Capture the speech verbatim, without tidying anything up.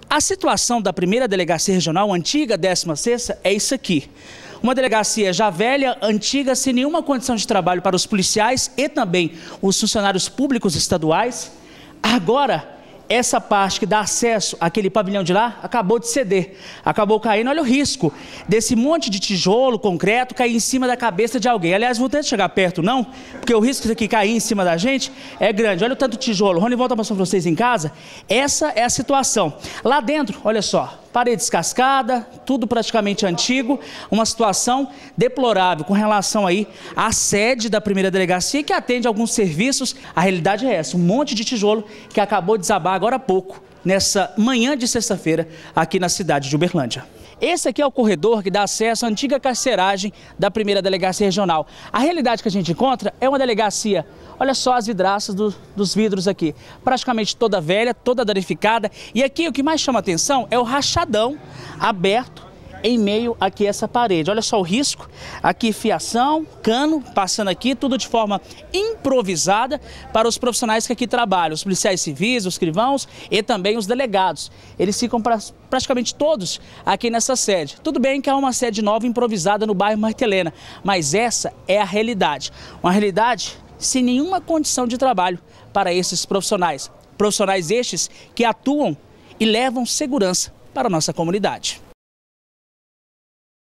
A situação da primeira delegacia regional, antiga décima sexta, é isso aqui. Uma delegacia já velha, antiga, sem nenhuma condição de trabalho para os policiais e também os funcionários públicos estaduais. Agora, essa parte que dá acesso àquele pavilhão de lá, acabou de ceder, acabou caindo. Olha o risco desse monte de tijolo, concreto, cair em cima da cabeça de alguém. Aliás, vou tentar chegar perto não, porque o risco disso aqui cair em cima da gente é grande. Olha o tanto de tijolo. Rony, volta a mostrar para vocês em casa. Essa é a situação. Lá dentro, olha só, parede descascada, tudo praticamente antigo, uma situação deplorável com relação aí à sede da primeira delegacia que atende alguns serviços. A realidade é essa, um monte de tijolo que acabou de desabar agora há pouco, nessa manhã de sexta-feira, aqui na cidade de Uberlândia. Esse aqui é o corredor que dá acesso à antiga carceragem da primeira delegacia regional. A realidade que a gente encontra é uma delegacia, olha só as vidraças do, dos vidros aqui, praticamente toda velha, toda danificada. E aqui o que mais chama atenção é o rachadão aberto em meio aqui a essa parede. Olha só o risco, aqui fiação, cano, passando aqui, tudo de forma improvisada para os profissionais que aqui trabalham, os policiais civis, os escrivãos e também os delegados. Eles ficam pra, praticamente todos aqui nessa sede. Tudo bem que há uma sede nova improvisada no bairro Martelena, mas essa é a realidade. Uma realidade sem nenhuma condição de trabalho para esses profissionais. Profissionais estes que atuam e levam segurança para a nossa comunidade.